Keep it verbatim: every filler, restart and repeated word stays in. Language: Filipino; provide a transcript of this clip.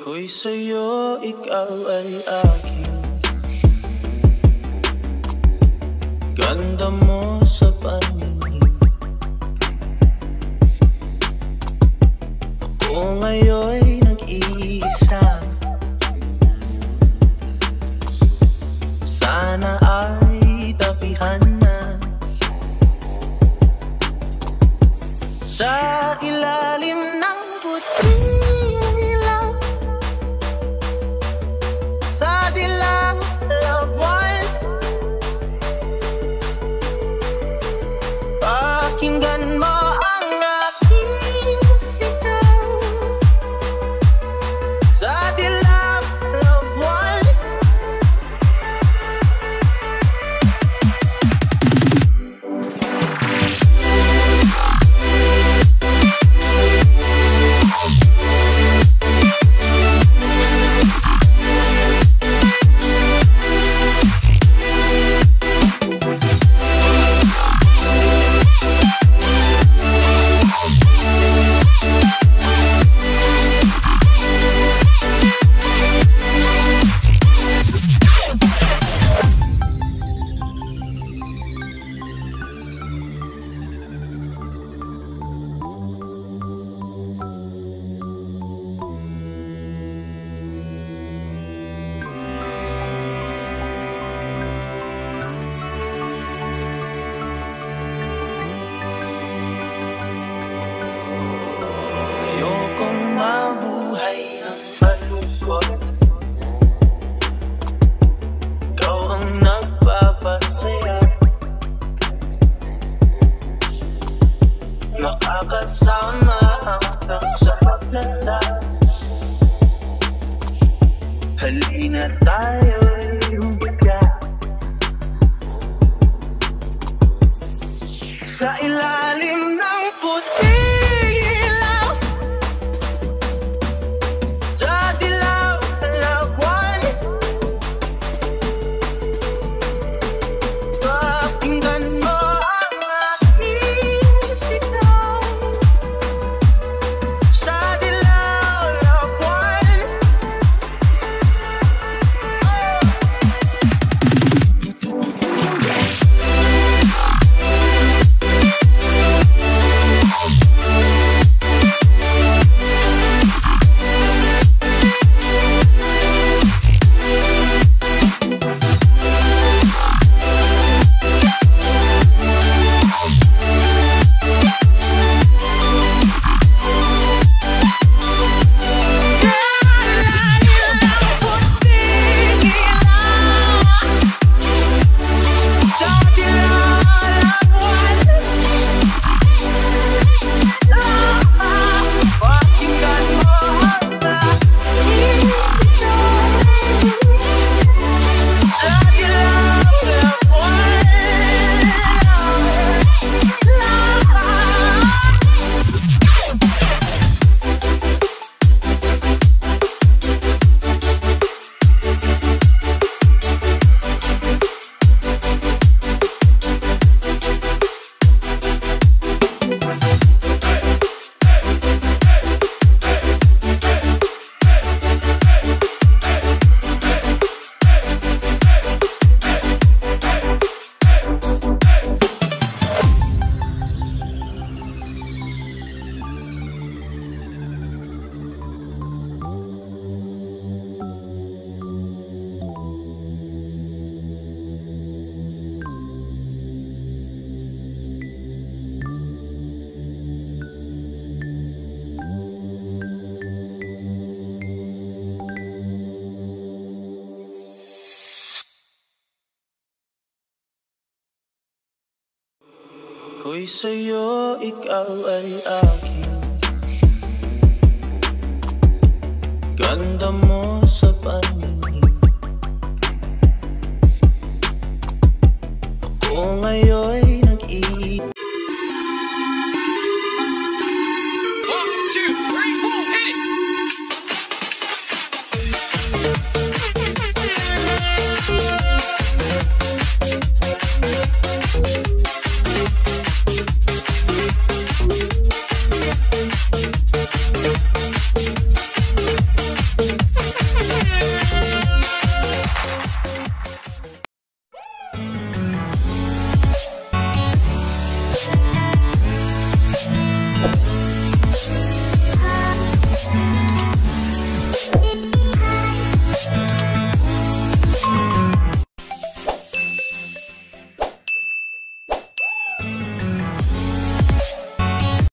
Ako'y sa'yo, ikaw ay akin. Ganda mo sa paningin. Ako ngayon'y nag-iisa. Sana ay tabihan na sa ilalim ng puting ilaw, sa dilaw na buwan. Pakinggan mo ang aking sigaw, sa dilaw na buwan. Makakasama hanggang sa pagtanda. Halina tayo'y humiga sa ilalim ng puting ilaw, sa dilaw na buwan. Pakinggan mo ang aking sigaw, sa dilaw na buwan. Ako'y sa'yo, ikaw ay akin. Ganda mo